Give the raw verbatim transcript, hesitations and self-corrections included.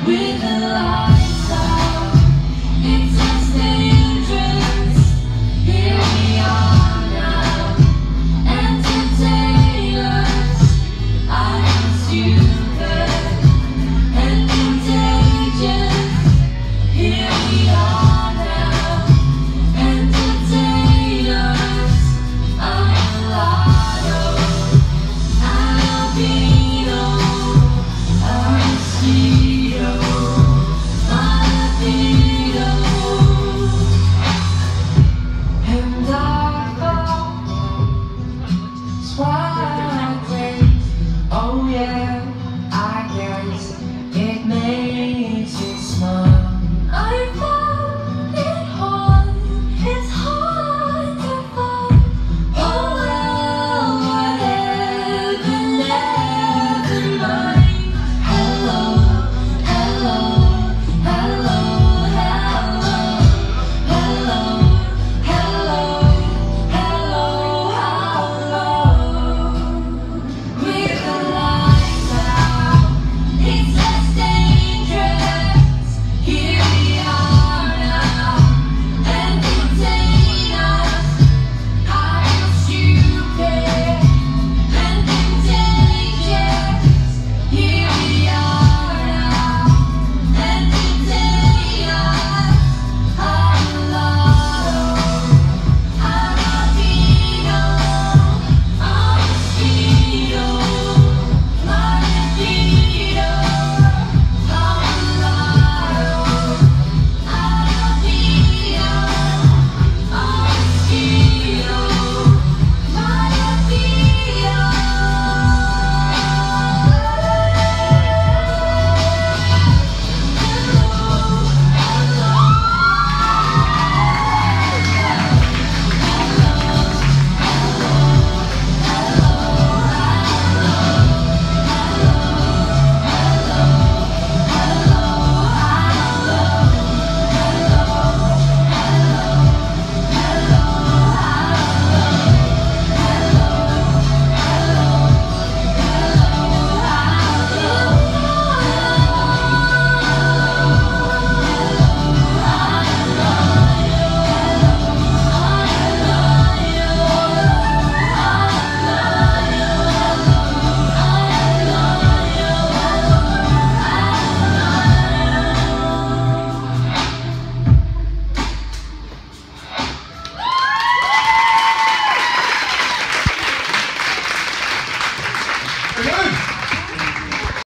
with the lights out. It's just dangerous. Here we are now, entertainers. I miss you there, and contagious. Here we are now, entertainers. I'm a lotto, I'm a beetle, a mosquito, I'm a beetle. And I thought, swag, oh yeah, I guess it may